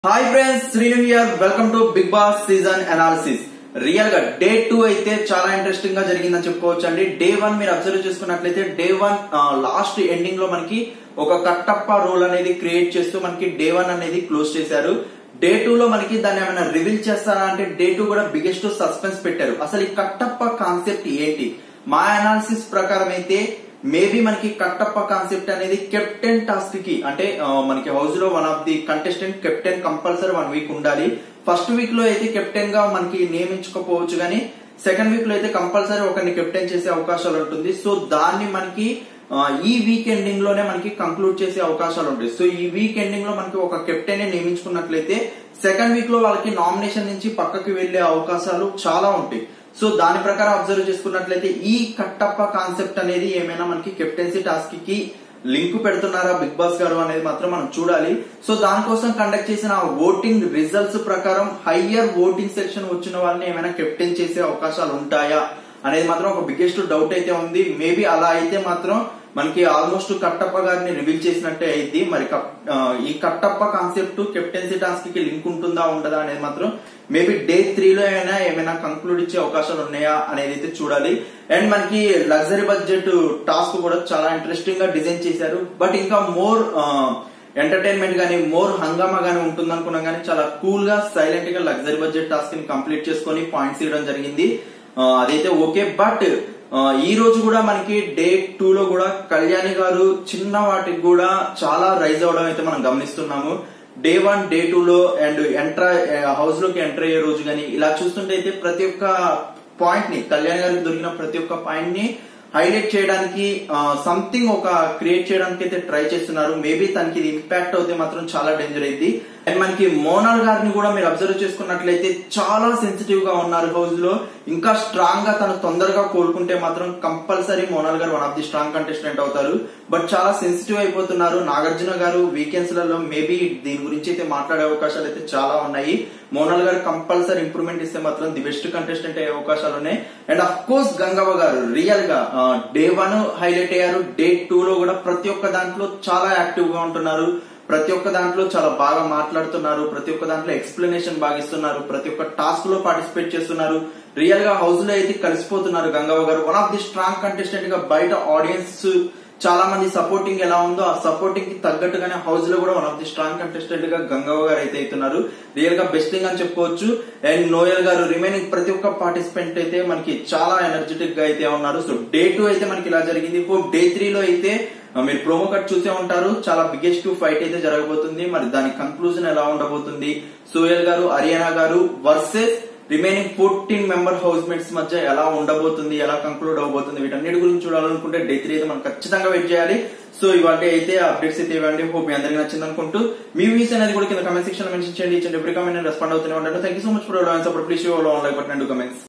Hi friends, Srinu here. Welcome to Big Boss season analysis. Real గా day 2 అయితే చాలా interesting గా జరిగిందని చెప్పుకోవచ్చు అండి. డే 1 మీరు అబ్జర్వ్ చేసుకున్నట్లయితే డే 1 లాస్ట్ ఎండింగ్ లో మనకి ఒక కట్టప్ప రోల్ అనేది క్రియేట్ చేస్తూ మనకి డే 1 అనేది క్లోజ్ చేశారు. డే 2 లో మనకి దాన్ని ఏమైనా రివీల్ చేస్తారా అంటే డే 2 కూడా బిగ్గెస్ట్ సస్పెన్స్ పెట్టారు. అసలు ఈ కట్టప్ప కాన్సెప్ట్ ఏంటి? మా అనాలిసిస్ ప్రకారం అయితే మేబీ మనకి కట్టప్ప కాన్సెప్ట్ అనేది కెప్టెన్ టాస్క్ కి, అంటే మనకి హౌస్ లో one of the contestant captain compulsory 1 week ఉండాలి. ఫస్ట్ వీక్ లో అయితే కెప్టెన్ గా మనకి నియమించుకోపోవచ్చు, కానీ సెకండ్ వీక్ లో అయితే కంపల్సరీ ఒకరిని కెప్టెన్ చేసే అవకాశాలు ఉంటుంది. సో దాన్ని మనకి ఈ వీక్ ఎండింగ్ లోనే మనకి కంక్లూడ్ చేసే అవకాశాలు ఉంటాయి. సో ఈ వీక్ ఎండింగ్ లో మనకి ఒక కెప్టెన్ నియమించుకున్నట్లయితే సెకండ్ వీక్ లో వాళ్ళకి నామినేషన్ నుంచి పక్కకి వెళ్లే అవకాశాలు చాలా ఉంటాయి. సో దాని ప్రకారం అబ్జర్వ్ చేసుకున్నట్లయితే ఈ కట్టప్ప కాన్సెప్ట్ అనేది ఏమైనా మనకి కెప్టెన్సీ టాస్క్ కి లింక్ పెడుతున్నారా బిగ్ బాస్ గారు అనేది మాత్రం మనం చూడాలి. సో దానికోసం కండక్ట్ చేసిన ఓటింగ్ రిజల్ట్స్ ప్రకారం హయ్యర్ ఓటింగ్ సెక్షన్ వచ్చిన వాళ్ళని ఏమైనా కెప్టెన్ చేసే అవకాశాలు ఉంటాయా అనేది మాత్రం ఒక బిగ్గెస్ట్ డౌట్ అయితే ఉంది. మేబీ అలా అయితే మాత్రం మనకి ఆల్మోస్ట్ కట్టప్ప గారిని రివీల్ చేసినట్టే అయింది. మరి ఈ కట్టప్ప కాన్సెప్ట్ కెప్టెన్సీ టాస్క్ కి లింక్ ఉంటుందా ఉండదా అనేది మాత్రం మేబీ డే 3 లో ఏమైనా కంక్లూడ్ ఇచ్చే అవకాశాలు ఉన్నాయా అనేది అయితే చూడాలి. అండ్ మనకి లగ్జరీ బడ్జెట్ టాస్క్ కూడా చాలా ఇంట్రెస్టింగ్ గా డిజైన్ చేశారు. బట్ ఇంకా మోర్ ఎంటర్టైన్మెంట్ గానీ మోర్ హంగామా గానీ ఉంటుంది అనుకున్నాం, కానీ చాలా కూల్ గా సైలెంట్ గా లగ్జరీ బడ్జెట్ టాస్క్ ని కంప్లీట్ చేసుకుని పాయింట్స్ ఇవ్వడం జరిగింది. అదైతే ఓకే. బట్ ఈ రోజు కూడా మనకి డే 2 లో కూడా కళ్యాణి గారు చిన్న వాటికి కూడా చాలా రైజ్ అవడం అయితే మనం గమనిస్తున్నాము. డే 1 డే 2 లో అండ్ హౌస్ లోకి ఎంటర్ అయ్యే రోజు గానీ ఇలా చూస్తుంటే అయితే ప్రతి ఒక్క పాయింట్ ని, కళ్యాణి గారికి దొరికిన ప్రతి ఒక్క పాయింట్ ని హైలైట్ చేయడానికి సంథింగ్ ఒక క్రియేట్ చేయడానికి అయితే ట్రై చేస్తున్నారు. మేబీ తనకి ఇది ఇంపాక్ట్ అవుతే మాత్రం చాలా డేంజర్ అయింది. అండ్ మనకి మోనాల్ గారిని కూడా మీరు అబ్జర్వ్ చేసుకున్నట్లయితే చాలా సెన్సిటివ్ గా ఉన్నారు హౌస్ లో. ఇంకా స్ట్రాంగ్ గా తను తొందరగా కోలుకుంటే మాత్రం కంపల్సరీ మోనాల్ గారు one of the strong contestant అవుతారు. బట్ చాలా సెన్సిటివ్ అయిపోతున్నారు. నాగార్జున గారు వీకెండ్స్ లలో మేబీ దీని గురించి అయితే మాట్లాడే అవకాశాలు అయితే చాలా ఉన్నాయి. మోనాల్ గారు కంపల్సరీ ఇంప్రూవ్మెంట్ ఇస్తే మాత్రం ది బెస్ట్ కంటెస్టెంట్ అయ్యే అవకాశాలు ఉన్నాయి. అండ్ అఫ్ కోర్స్ గంగవ్వ గారు రియల్ గా డే 1 హైలైట్ అయ్యారు. డే 2 లో కూడా ప్రతి ఒక్క దాంట్లో చాలా యాక్టివ్ గా ఉంటున్నారు. ప్రతి ఒక్క దాంట్లో చాలా బాగా మాట్లాడుతున్నారు. ప్రతి ఒక్క దాంట్లో ఎక్స్ప్లెనేషన్ బాగా ఇస్తున్నారు. ప్రతి ఒక్క టాస్క్ లో పార్టిసిపేట్ చేస్తున్నారు. రియల్ గా హౌస్ లో అయితే కలిసిపోతున్నారు గంగవ్వ గారు. One of the strong contestant గా బయట ఆడియన్స్ చాలా మంది సపోర్టింగ్ ఎలా ఉందో ఆ సపోర్టింగ్ కి తగ్గట్టుగానే హౌస్ లో కూడా one of the strong contestant గా గంగవ్వ గారు అయితే అవుతున్నారు. రియల్ గా బెస్ట్ థింగ్ అని చెప్పుకోవచ్చు. అండ్ నోయల్ గారు రిమైనింగ్ ప్రతి ఒక్క పార్టిసిపెంట్ అయితే మనకి చాలా ఎనర్జెటిక్ గా అయితే ఉన్నారు. సో డే 2 అయితే మనకి ఇలా జరిగింది. డే 3 లో అయితే మీరు ప్రోమో కట్ చూసే ఉంటారు. చాలా బిగ్గెస్ట్ ఫైట్ అయితే జరగబోతుంది. మరి దాని కన్క్లూజన్ ఎలా ఉండబోతుంది, సోయల్ గారు అరియానా గారు versus remaining 14 member housemates మధ్య ఎలా ఉండబోతుంది, ఎలా కంక్లూడ్ అవబోతుంది, వీటన్నిటి గురించి చూడాలనుకుంటే డే 3 అయితే మనం ఖచ్చితంగా వెయిట్ చేయాలి. సో ఇవాళ అయితే అప్డేట్స్ అయితే ఇవ్వండి. హోప్ మీ అందరికీ నచ్చింది అనుకుంటూ మీ వ్యూస్ అనేది కూడా కింద కమెంట్ సెక్షన్ లో మెన్షన్ చేయండి. ఎవ్రీ కామెంట్ రెస్పాండ్ అవుతూనే ఉంటాను. Thank you so much for support. Please show like button and comments.